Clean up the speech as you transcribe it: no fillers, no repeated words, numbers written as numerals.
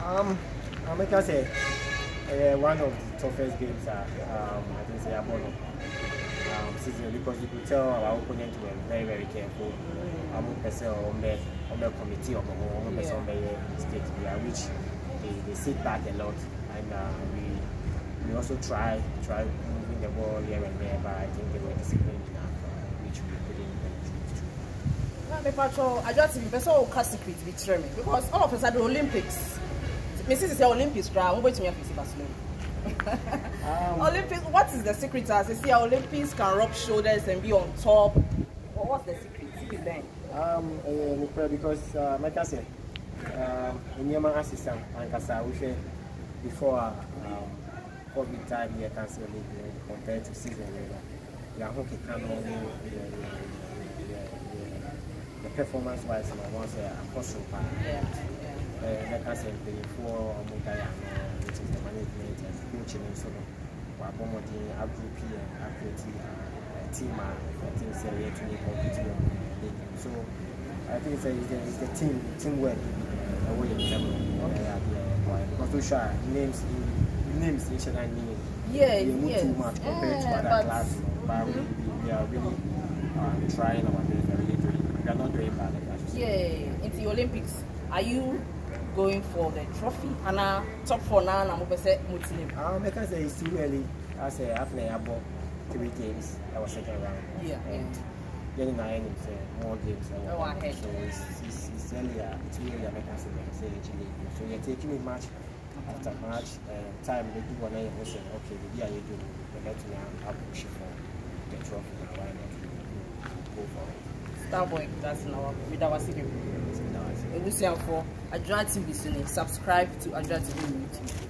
I can say one of the toughest games I think say Abono season, because you could tell our opponent were very, very careful. I'm on the committee on the state here, which they sit back a lot, and we also try moving the ball here and there, but I think they were disciplined enough, which we couldn't I just think that's all secret with Remy, because all of us are the Olympics. Mrs. is the Olympics, I'm going to me Barcelona. Olympics, what is the secret? As you see, Olympics can rub shoulders and be on top. What's the secret then? Because like I said, in your assistant, and I wish before COVID time, you can say compared to season, you are hooking the performance wise, I want to say apostle. Like I said, before which is the management and coaching and so on, we're promoting a group here, a team, I think it's a way to compete. So I think it's the teamwork away in because we share names each and every name. Too much compared to other classes, but we are really trying our best. We are not doing bad. In the Olympics, are you going for the trophy? And top 4 now, I'm going to say Muslim. Because it's too early. I say after I bought 3 games, I was second round. And getting more games. So it's earlier. It's really I say actually. So you're taking it match after match. Time they do one and say, okay, the year you do, let me have push for the trophy. Why not go for it? Starboy, that's now with our city. For Adjoa TV, subscribe to Adjoa TV YouTube.